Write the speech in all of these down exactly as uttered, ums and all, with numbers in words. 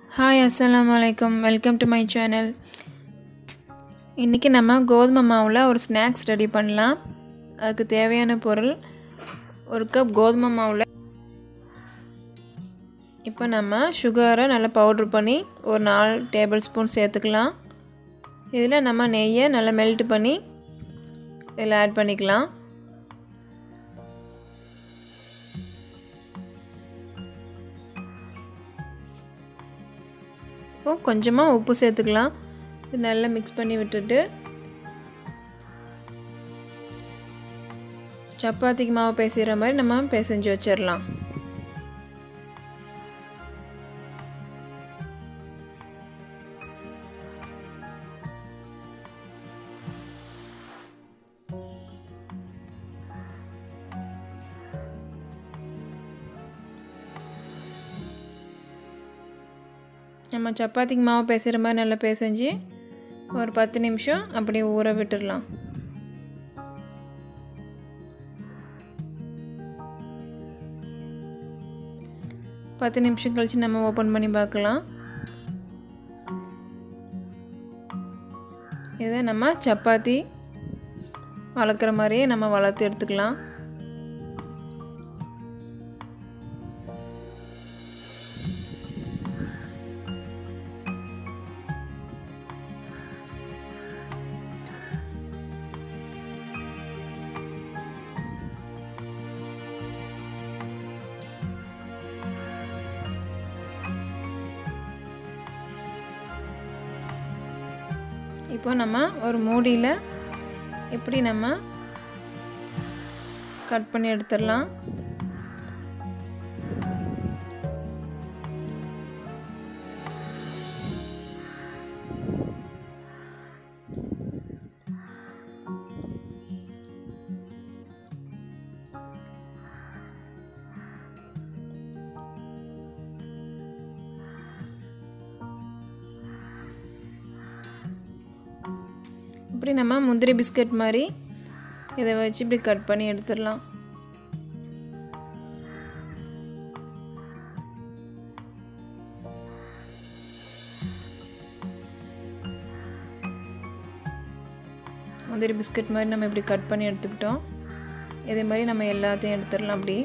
Hi, assalamu alaikum. Welcome to my channel. இன்னைக்கு நம்ம கோதுமை மாவுல ஒரு ஸ்நாக்ஸ் ரெடி பண்ணலாம். அதுக்கு தேவையான பொருள் ஒரு கப் கோதுமை மாவுல இப்போ நம்ம சுகரை நல்லா பவுடர் பண்ணி ஒரு நாலு டேபிள் ஸ்பூன் சேர்த்துக்கலாம். இதில் நம்ம நெய்யை நல்லா மெல்ட் பண்ணி இதில் ஆட் பண்ணிக்கலாம். இப்போ கொஞ்சமாக உப்பு சேர்த்துக்கலாம். இது நல்லா மிக்ஸ் பண்ணி விட்டுட்டு சப்பாத்திக்கு மாவு பிசைகிற மாதிரி நம்ம பிசைஞ்சு வச்சிடலாம். நம்ம சப்பாத்திக்கு மாவு பிசைகிற மாதிரி நல்லா பிசைஞ்சு ஒரு பத்து நிமிஷம் அப்படியே ஊற விட்டுடலாம். பத்து நிமிஷம் கழித்து நம்ம ஓப்பன் பண்ணி பார்க்கலாம். இதை நம்ம சப்பாத்தி வளர்க்குற மாதிரியே நம்ம வளர்த்து எடுத்துக்கலாம். இப்போ நம்ம ஒரு மூடியில் இப்படி நம்ம கட் பண்ணி எடுத்துடலாம். இப்படி நம்ம முந்திரி பிஸ்கட் மாதிரி இதை வச்சு இப்படி கட் பண்ணி எடுத்துடலாம். முந்திரி பிஸ்கட் மாதிரி நம்ம இப்படி கட் பண்ணி எடுத்துக்கிட்டோம். இதே மாதிரி நம்ம எல்லாத்தையும் எடுத்துடலாம். அப்படி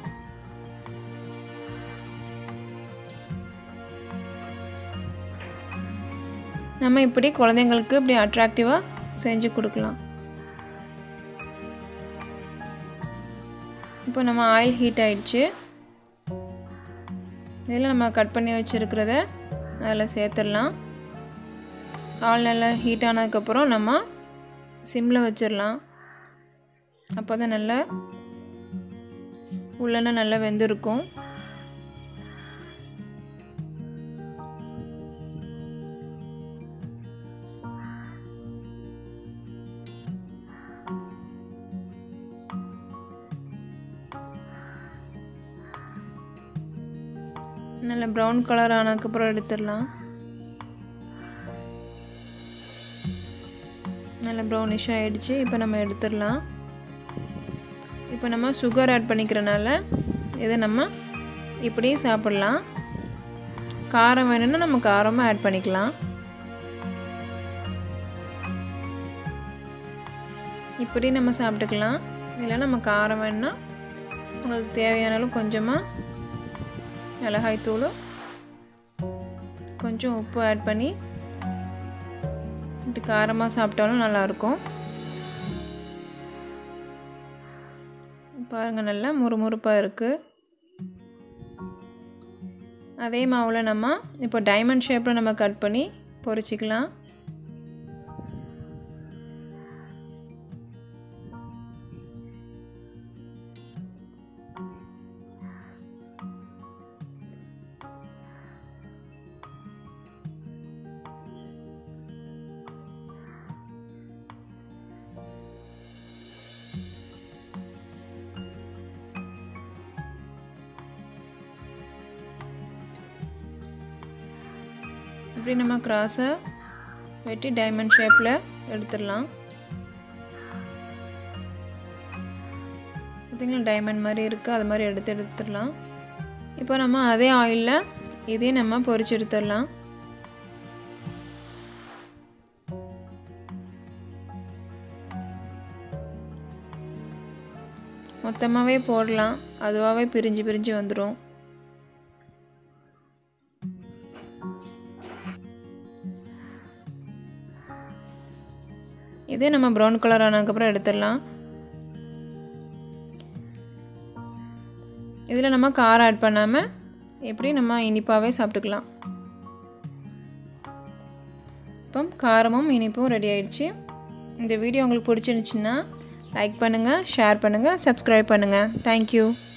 நம்ம இப்படி குழந்தைங்களுக்கு இப்படி அட்ராக்டிவாக செஞ்சு கொடுக்கலாம். இப்போ நம்ம ஆயில் ஹீட் ஆயிடுச்சு. இதில் நம்ம கட் பண்ணி வச்சுருக்கிறத அதில் சேர்த்துடலாம். ஆயில் நல்லா ஹீட் ஆனதுக்கப்புறம் நம்ம சிம்மில் வச்சிடலாம். அப்போ தான் நல்லா உள்ளன நல்லா வெந்திருக்கும். நல்ல ப்ரௌன் கலர் ஆனதுக்கப்புறம் எடுத்துடலாம். நல்ல ப்ரௌனிஷ் ஆகிடுச்சு. இப்போ நம்ம எடுத்துடலாம். இப்போ நம்ம சுகர் ஆட் பண்ணிக்கிறனால இதை நம்ம இப்படி சாப்பிட்லாம். காரம் வேணும்னா நம்ம காரமாக ஆட் பண்ணிக்கலாம். இப்படி நம்ம சாப்பிட்டுக்கலாம். இல்லை நம்ம காரம் வேணும்னா உங்களுக்கு தேவையான அளவு கொஞ்சமாக மிளகாய் தூள் கொஞ்சம் உப்பு ஆட் பண்ணி இப்படி காரமாக சாப்பிட்டாலும் நல்லாயிருக்கும். பாருங்கள் நல்லா முறுமுறுப்பாக இருக்குது. அதே மாவில் நம்ம இப்போ டைமண்ட் ஷேப்பில் நம்ம கட் பண்ணி பொரிச்சிக்கலாம். இப்படி நம்ம கிராஸை வெட்டி டைமண்ட் ஷேப்பில் எடுத்துடலாம். பார்த்திங்களா டைமண்ட் மாதிரி இருக்குது. அது மாதிரி எடுத்து எடுத்துடலாம். இப்போ நம்ம அதே ஆயிலில் இதே நம்ம பொரிச்சு எடுத்துடலாம். மொத்தமாகவே போடலாம், அதுவாகவே பிரிஞ்சு பிரிஞ்சு வந்துடும். இதே நம்ம ப்ரௌன் கலர் ஆனதுக்கப்புறம் எடுத்துடலாம். இதில் நம்ம காரம் ஆட் பண்ணாமல் எப்படி நம்ம இனிப்பாகவே சாப்பிட்டுக்கலாம். இப்போ காரமும் இனிப்பும் ரெடி ஆயிடுச்சு. இந்த வீடியோ உங்களுக்கு பிடிச்சிருந்துச்சுன்னா லைக் பண்ணுங்கள், ஷேர் பண்ணுங்கள், சப்ஸ்கிரைப் பண்ணுங்கள். தேங்க்யூ.